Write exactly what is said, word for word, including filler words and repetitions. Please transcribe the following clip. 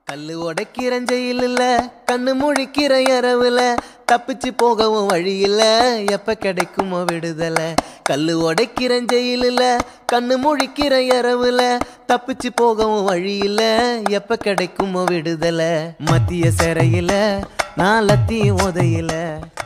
கல்லு உடைக்கிறேன் ஜெயிலில் கண்ணு முழிக்கிற இரவுல தப்பிச்சு போகவும் வழி இல்ல எப்ப கிடைக்குமோ விடுதலை. கல்லு உடைக்கிறேன் ஜெயிலில் கண்ணு முழிக்கிற இரவுல தப்பிச்சு போகவும் வழி இல்ல எப்ப கிடைக்குமோ விடுதலை. மத்திய சிறையில நான் லத்தி உதையில